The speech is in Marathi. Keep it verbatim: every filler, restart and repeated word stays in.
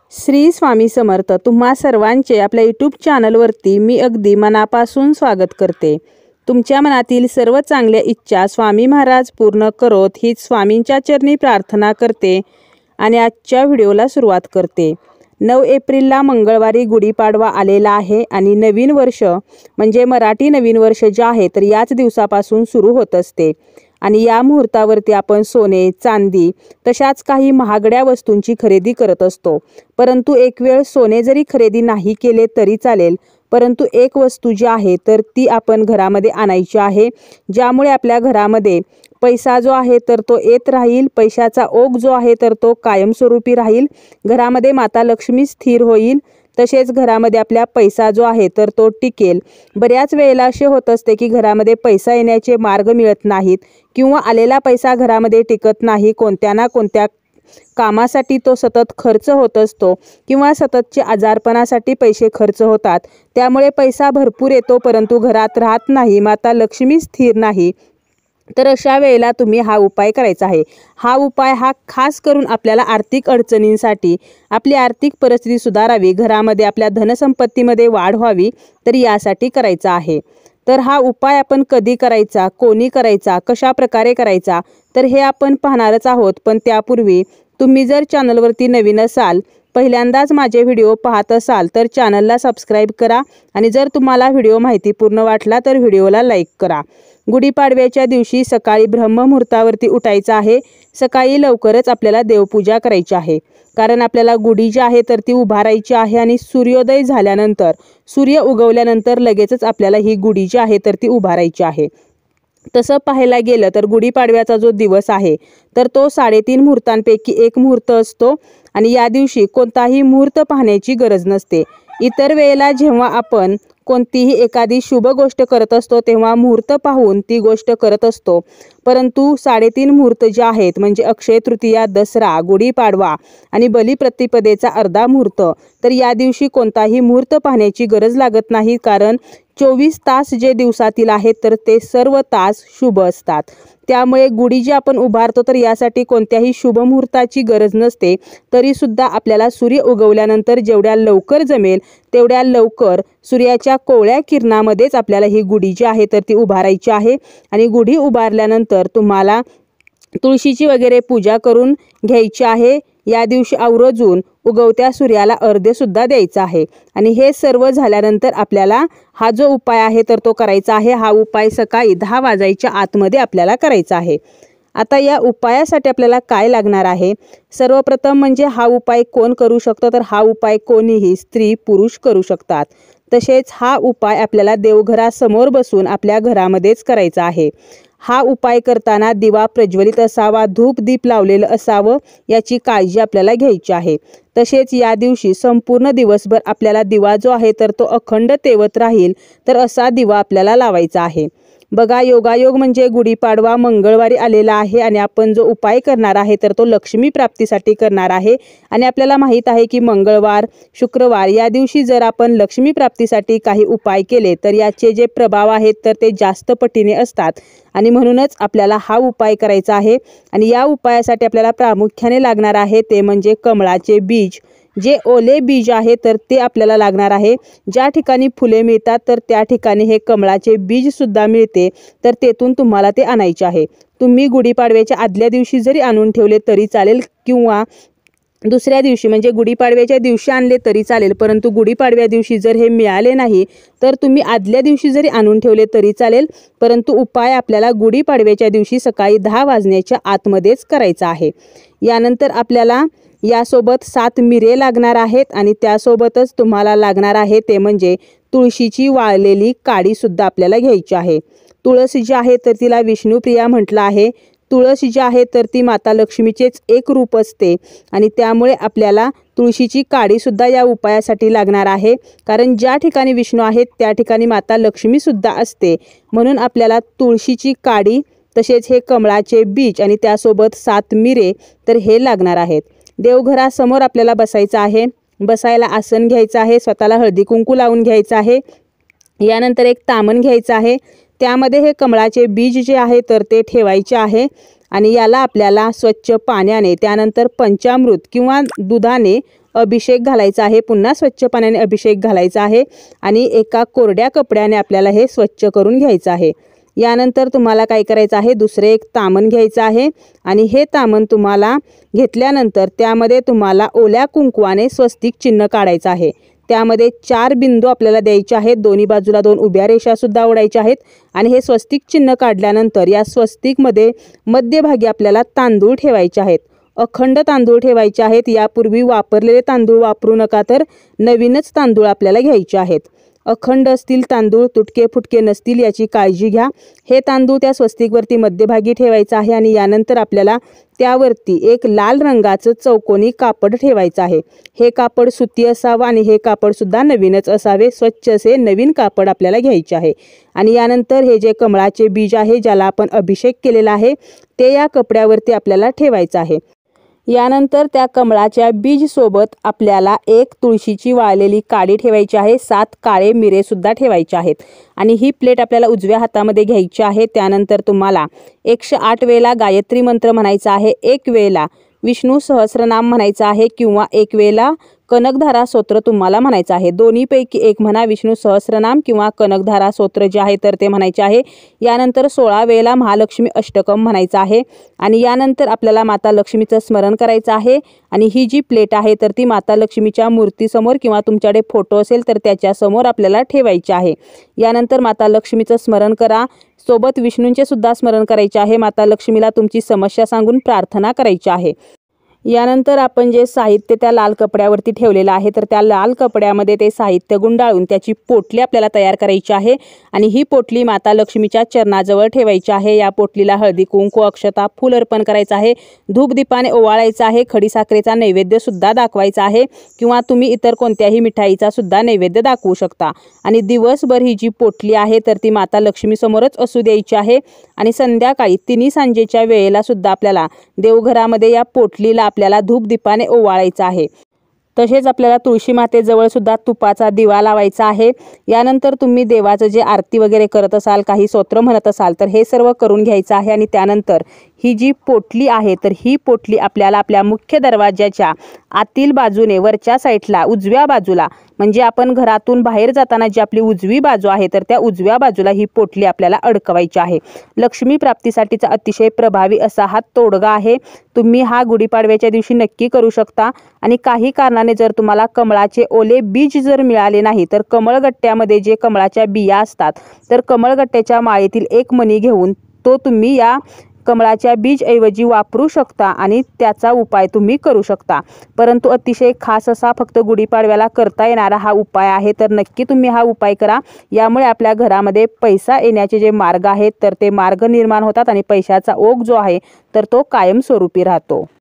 श्री स्वामी समर्थ। तुम्हा सर्वांचे आपल्या यूट्यूब चॅनलवरती मी अगदी मनापासून स्वागत करते। तुमच्या मनातील सर्व चांगल्या इच्छा स्वामी महाराज पूर्ण करोत हीच स्वामींच्या चरणी प्रार्थना करते आणि आजच्या व्हिडिओला सुरुवात करते। नऊ एप्रिलला मंगळवारी गुढीपाडवा आलेला आहे आणि नवीन वर्ष म्हणजे मराठी नवीन वर्ष जे आहे तर याच दिवसापासून सुरू होत असते आणि या मुहूर्तावरती आपण सोने, चांदी तशाच काही महागड्या वस्तूंची खरेदी करत असतो। परंतु एक वेळ सोने जरी खरेदी नाही केले तरी चालेल, परंतु एक वस्तू जी आहे तर ती आपण घरामध्ये आणायची आहे, ज्यामुळे आपल्या घरामध्ये पैसा जो आहे तर तो येत राहील, पैशाचा ओघ जो आहे तर तो कायमस्वरूपी राहील, घरामध्ये माता लक्ष्मी स्थिर होईल, तसेच घरामध्ये आपल्या पैसा जो आहे तर तो टिकेल। बऱ्याच वेळेला असे होत असते की घरामध्ये पैसा येण्याचे मार्ग मिळत नाहीत किंवा आलेला पैसा घरामध्ये टिकत नाही, कोणत्या ना कोणत्या कामासाठी तो सतत खर्च होत असतो किंवा सततचे आजारपणासाठी पैसे खर्च होतात, त्यामुळे पैसा भरपूर येतो परंतु घरात राहत नाही, माता लक्ष्मी स्थिर नाही। तर अशा वेळेला तुम्ही हा उपाय करायचा आहे। हा उपाय हा खास करून आपल्याला आर्थिक अडचणींसाठी, आपली आर्थिक परिस्थिती सुधारावी, घरामध्ये आपल्या धनसंपत्तीमध्ये वाढ व्हावी तर यासाठी करायचा आहे। तर हा उपाय आपण कधी करायचा, कोणी करायचा, कशा प्रकारे करायचा तर हे आपण पाहणारच आहोत। पण त्यापूर्वी तुम्ही जर चॅनलवरती नवीन असाल, पहिल्यांदाच माझे व्हिडिओ पाहत असाल तर चॅनलला सबस्क्राईब करा आणि जर तुम्हाला व्हिडिओ माहितीपूर्ण वाटला तर व्हिडिओला लाईक करा। गुढीपाडव्याच्या दिवशी सकाळी ब्रह्ममुहूर्तावरती उठायचं आहे। सकाळी लवकरच आपल्याला देवपूजा करायची आहे, कारण आपल्याला गुढी जी आहे तर ती उभारायची आहे आणि सूर्योदय झाल्यानंतर, सूर्य उगवल्यानंतर लगेचच आपल्याला ही गुढी जी आहे तर ती उभारायची आहे। तसं पाहायला गेलं तर गुढीपाडव्याचा जो दिवस आहे तर तो साडेतीन मुहूर्तांपैकी एक मुहूर्त असतो आणि या दिवशी कोणताही मुहूर्त पाहण्याची गरज नसते। इतर वेळेला जेव्हा आपण कोणतीही एखादी शुभ गोष्ट करत असतो तेव्हा मुहूर्त पाहून ती गोष्ट करत असतो, परंतु साडेतीन मुहूर्त जे आहेत म्हणजे अक्षय तृतीया, दसरा, गुढीपाडवा आणि बलिप्रतिपदेचा अर्धा मुहूर्त, तर या दिवशी कोणताही मुहूर्त पाहण्याची गरज लागत नाही, कारण चोवीस तास जे दिवसातील आहेत तर ते सर्व तास शुभ असतात। त्यामुळे गुढी जी आपण उभारतो तर यासाठी कोणत्याही शुभ मुहूर्ताची गरज नसते, तरी सुद्धा आपल्याला सूर्य उगवल्यानंतर जेवढ्या लवकर जमेल तेवढ्या लवकर सूर्याच्या कोवळ्या किरणामध्येच आपल्याला ही गुढी जी आहे तर ती उभारायची आहे। आणि गुढी उभारल्यानंतर तुम्हाला तुळशीची वगैरे पूजा करून घ्यायची आहे। या दिवशी आवर्जून उगवत्या सूर्याला अर्घ्य सुद्धा द्यायचा आहे आणि हे सर्व झाल्यानंतर आपल्याला हा जो उपाय आहे तर तो करायचा आहे। हा उपाय सकाळी दहा वाजायच्या आतमध्ये आपल्याला करायचा आहे। आता या उपायासाठी आपल्याला काय लागणार आहे, सर्वप्रथम म्हणजे हा उपाय कोण करू शकतो तर हा उपाय कोणीही स्त्री पुरुष करू शकतात। तसेच हा उपाय आपल्याला देवघरासमोर बसून आपल्या घरामध्येच करायचा आहे। हा उपाय करताना दिवा प्रज्वलित असावा, धूप दीप लावलेलं असावं याची काळजी आपल्याला घ्यायची आहे। तसेच या दिवशी संपूर्ण दिवसभर आपल्याला दिवा जो आहे तर तो अखंड तेवत राहील तर असा दिवा आपल्याला लावायचा आहे। बघा, योगायोग म्हणजे गुढीपाडवा मंगळवारी आलेला आहे आणि आपण जो उपाय करणार आहे तर तो लक्ष्मी प्राप्तीसाठी करणार आहे आणि आपल्याला माहीत आहे की मंगळवार, शुक्रवार या दिवशी जर आपण लक्ष्मी प्राप्तीसाठी काही उपाय केले तर याचे जे प्रभाव आहेत तर ते जास्त पटीने असतात आणि म्हणूनच आपल्याला हा उपाय करायचा आहे। आणि या उपायासाठी आपल्याला प्रामुख्याने लागणार आहे ते म्हणजे कमळाचे बीज, जे ओले बीज आहे तर ते आपल्याला लागणार आहे। ज्या ठिकाणी फुले मिळतात तर त्या ठिकाणी हे कमळाचे बीज सुद्धा मिळते, तर तेथून तुम्हाला ते आणायचे आहे। तुम्ही गुढीपाडव्याच्या आदल्या दिवशी जरी आणून ठेवले तरी चालेल किंवा दुसऱ्या दिवशी म्हणजे गुढीपाडव्याच्या दिवशी आणले तरी चालेल, परंतु गुढीपाडव्या दिवशी जर हे मिळाले नाही तर तुम्ही आदल्या दिवशी जरी आणून ठेवले तरी चालेल, परंतु उपाय आपल्याला गुढीपाडव्याच्या दिवशी सकाळी दहा वाजण्याच्या आतमध्येच करायचा आहे। यानंतर आपल्याला यासोबत सात मिरे लागणार आहेत आणि त्यासोबतच तुम्हाला लागणार आहे ते म्हणजे तुळशीची वाळलेली काडी सुद्धा आपल्याला घ्यायची आहे। तुळस जी आहे तर तिला विष्णुप्रिया म्हटलं आहे। तुळस जी आहे तर ती माता लक्ष्मीचेच एक रूप असते आणि त्यामुळे आपल्याला तुळशीची काडी सुद्धा या उपायासाठी लागणार आहे, कारण ज्या ठिकाणी विष्णू आहेत त्या ठिकाणी माता लक्ष्मी सुद्धा असते, म्हणून आपल्याला तुळशीची काडी, तसेच हे कमळाचे बीज आणि त्यासोबत सात मिरे तर हे लागणार आहेत। देवघरासमोर आपल्याला बसायचं आहे, बसायला आसन घ्यायचं आहे, स्वतःला हळदी कुंकू लावून घ्यायचं आहे। यानंतर एक तामण घ्यायचं आहे, त्यामध्ये हे कमळाचे बीज जे आहे तर ते ठेवायचे आहे आणि याला आपल्याला स्वच्छ पाण्याने त्यानंतर पंचामृत किंवा दुधाने अभिषेक घालायचा आहे, पुन्हा स्वच्छ पाण्याने अभिषेक घालायचा आहे आणि एका कोरड्या कपड्याने आपल्याला हे स्वच्छ करून घ्यायचं आहे। यानंतर तुम्हाला काय करायचं आहे, दुसरे एक तामण घ्यायचं आहे आणि हे तामण तुम्हाला घेतल्यानंतर त्यामध्ये तुम्हाला ओल्या कुंकवाने स्वस्तिक चिन्ह काढायचं आहे। त्यामध्ये चार बिंदू आपल्याला द्यायचे आहेत, दोन्ही बाजूला दोन उभ्या रेषा सुद्धा ओढायच्या आहेत आणि हे स्वस्तिक चिन्ह काढल्यानंतर या स्वस्तिकमध्ये मध्यभागी आपल्याला तांदूळ ठेवायचे आहेत। अखंड तांदूळ ठेवायचे आहेत। यापूर्वी वापरलेले तांदूळ वापरू नका, तर नवीनच तांदूळ आपल्याला घ्यायचे आहेत। अखंड असतील तांदूळ, तुटके फुटके नसतील याची काळजी घ्या। हे तांदूळ त्या स्वस्तिकवरती मध्यभागी ठेवायचं आहे आणि यानंतर आपल्याला त्यावरती एक लाल रंगाचं चौकोनी कापड ठेवायचं आहे। हे कापड सुती असावं आणि हे कापड सुद्धा नवीनच असावे। स्वच्छ असे नवीन कापड आपल्याला घ्यायचे आहे आणि यानंतर हे जे कमळाचे बीज आहे, ज्याला आपण अभिषेक केलेला आहे, ते या कपड्यावरती आपल्याला ठेवायचं आहे। यानंतर त्या कमळाच्या बीज सोबत आपल्याला एक तुळशीची वाळलेली काडी ठेवायची आहे, सात काळे मिरे सुद्धा ठेवायचे आहेत आणि ही प्लेट आपल्याला उजव्या हातामध्ये घ्यायची आहे। त्यानंतर तुम्हाला एकशे आठ वेळेला गायत्री मंत्र म्हणायचा आहे, एक वेळेला विष्णू सहस्रनाम म्हणायचा आहे किंवा एक वेळेला कनकधारा स्तोत्र तुम्हाला म्हणायचं आहे। दोन्हीपैकी एक म्हणा, विष्णू सहस्रनाम किंवा कनकधारा स्तोत्र जे आहे तर ते म्हणायचे आहे। यानंतर सोळा वेळेला महालक्ष्मी अष्टकम म्हणायचं आहे आणि यानंतर आपल्याला माता लक्ष्मीचं स्मरण करायचं आहे आणि ही जी प्लेट आहे तर ती माता लक्ष्मीच्या मूर्तीसमोर किंवा तुमच्याकडे फोटो असेल तर त्याच्या समोर आपल्याला ठेवायची आहे। यानंतर माता लक्ष्मीचं स्मरण करा, सोबत विष्णूंचे सुद्धा स्मरण करायचे आहे। माता लक्ष्मीला तुमची समस्या सांगून प्रार्थना करायची आहे। यानंतर आपण जे साहित्य त्या लाल कपड्यावरती ठेवलेलं आहे तर त्या लाल कपड्यामध्ये ते साहित्य गुंडाळून त्याची पोटली आपल्याला तयार करायची आहे आणि ही पोटली माता लक्ष्मीच्या चरणाजवळ ठेवायची आहे। या पोटलीला हळदी कुंकू अक्षता फूल अर्पण करायचं आहे, धूप दीपाने ओवाळायचं आहे, खडीसाखरेचा नैवेद्य सुद्धा दाखवायचा आहे किंवा तुम्ही इतर कोणत्याही मिठाईचा सुद्धा नैवेद्य दाखवू शकता आणि दिवसभर ही जी पोटली आहे तर ती माता लक्ष्मी समोरच असू द्यायची आहे आणि संध्याकाळी तिन्ही सांजेच्या वेळेला सुद्धा आपल्याला देवघरामध्ये या पोटलीला आपल्याला धूप दीपाने ओवाळायचा आहे। तसेच आपल्याला तुळशी मातेजवळ सुद्धा तुपाचा दिवा लावायचा आहे। यानंतर तुम्ही देवाचं जे आरती वगैरे करत असाल, काही स्तोत्र म्हणत असाल तर हे सर्व करून घ्यायचं आहे आणि त्यानंतर ही जी पोटली आहे तर ही पोटली आपल्याला आपल्या मुख्य दरवाजाच्या आतील बाजूने वरच्या साईडला उजव्या बाजूला, म्हणजे आपण घरातून बाहेर जाताना जी आपली उजवी बाजू आहे तर त्या उजव्या बाजूला ही पोटली आपल्याला अडकवायची आहे। लक्ष्मी प्राप्तीसाठीचा अतिशय प्रभावी असा हा तोडगा आहे। तुम्ही हा गुढीपाडव्याच्या दिवशी नक्की करू शकता आणि काही कारणाने जर तुम्हाला कमळाचे ओले बीज जर मिळाले नाही तर कमळगट्ट्यामध्ये जे कमळाच्या बिया असतात तर कमळगट्ट्याच्या माळेतील एक मणी घेऊन तो तुम्ही या कमळाच्या बीज ऐवजी वापरू शकता आणि त्याचा उपाय तुम्ही करू शकता। परंतु अतिशय खास असा फक्त गुढीपाडव्याला करता येणारा हा उपाय आहे, तर नक्की तुम्ही हा उपाय करा। यामुळे आपल्या घरामध्ये पैसा येण्याचे जे मार्ग आहेत तर ते मार्ग निर्माण होतात आणि पैशाचा ओघ जो आहे तर तो कायमस्वरूपी राहतो।